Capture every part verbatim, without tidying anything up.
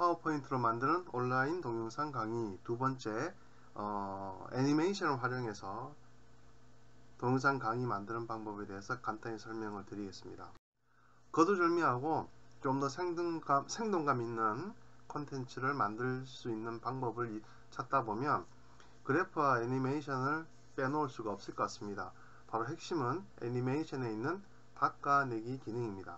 파워포인트로 만드는 온라인 동영상 강의 두 번째, 어, 애니메이션을 활용해서 동영상 강의 만드는 방법에 대해서 간단히 설명을 드리겠습니다. 거두절미하고 좀 더 생동감, 생동감 있는 콘텐츠를 만들 수 있는 방법을 찾다 보면 그래프와 애니메이션을 빼놓을 수가 없을 것 같습니다. 바로 핵심은 애니메이션에 있는 닦아내기 기능입니다.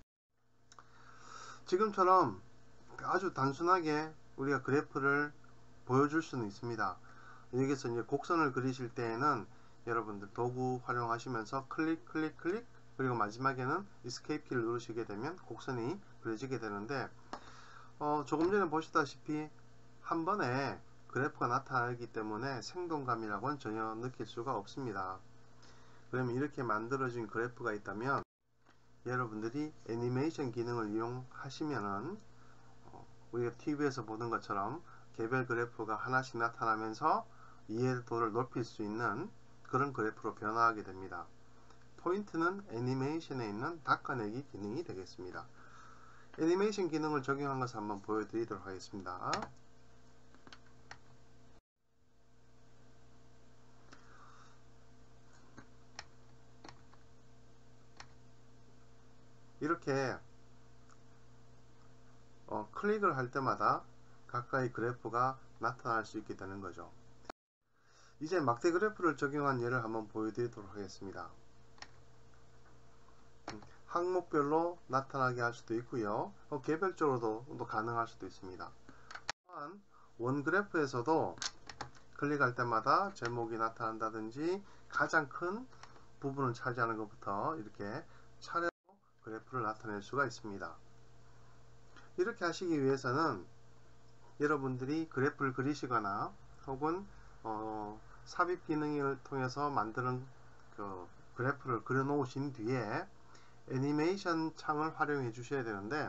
지금처럼 아주 단순하게 우리가 그래프를 보여줄 수는 있습니다. 여기서 이제 곡선을 그리실 때에는 여러분들 도구 활용하시면서 클릭 클릭 클릭 그리고 마지막에는 Escape 키를 누르시게 되면 곡선이 그려지게 되는데 어, 조금 전에 보시다시피 한 번에 그래프가 나타나기 때문에 생동감이라고는 전혀 느낄 수가 없습니다. 그러면 이렇게 만들어진 그래프가 있다면 여러분들이 애니메이션 기능을 이용하시면은 어, 우리가 티비에서 보는 것처럼 개별 그래프가 하나씩 나타나면서 이해도를 높일 수 있는 그런 그래프로 변화하게 됩니다. 포인트는 애니메이션에 있는 닦아내기 기능이 되겠습니다. 애니메이션 기능을 적용한 것을 한번 보여드리도록 하겠습니다. 이렇게 어, 클릭을 할 때마다 가까이 그래프가 나타날 수 있게 되는 거죠. 이제 막대 그래프를 적용한 예를 한번 보여드리도록 하겠습니다. 항목별로 나타나게 할 수도 있고요. 어, 개별적으로도 또 가능할 수도 있습니다. 또한 원 그래프에서도 클릭할 때마다 제목이 나타난다든지 가장 큰 부분을 차지하는 것부터 이렇게 차례로 그래프를 나타낼 수가 있습니다. 이렇게 하시기 위해서는 여러분들이 그래프를 그리시거나 혹은 어, 삽입 기능을 통해서 만드는 그 그래프를 그려 놓으신 뒤에 애니메이션 창을 활용해 주셔야 되는데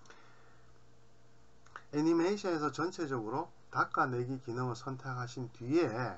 애니메이션에서 전체적으로 닦아내기 기능을 선택하신 뒤에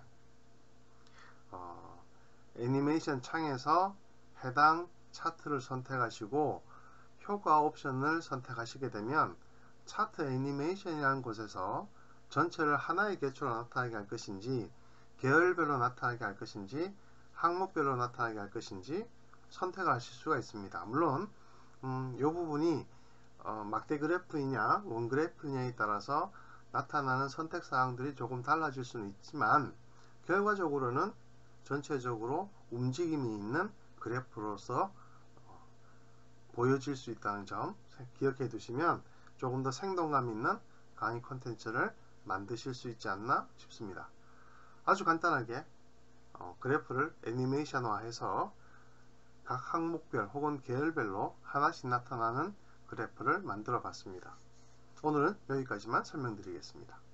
어, 애니메이션 창에서 해당 차트를 선택하시고 효과 옵션을 선택하시게 되면 차트 애니메이션이라는 곳에서 전체를 하나의 개초로 나타나게 할 것인지 계열별로 나타나게 할 것인지 항목별로 나타나게 할 것인지 선택을 하실 수가 있습니다. 물론 음, 이 부분이 어, 막대 그래프이냐 원 그래프냐에 따라서 나타나는 선택 사항들이 조금 달라질 수는 있지만 결과적으로는 전체적으로 움직임이 있는 그래프로서 어, 보여질 수 있다는 점 기억해 두시면 조금 더 생동감 있는 강의 콘텐츠를 만드실 수 있지 않나 싶습니다. 아주 간단하게 어, 그래프를 애니메이션화해서 각 항목별 혹은 계열별로 하나씩 나타나는 그래프를 만들어 봤습니다. 오늘은 여기까지만 설명드리겠습니다.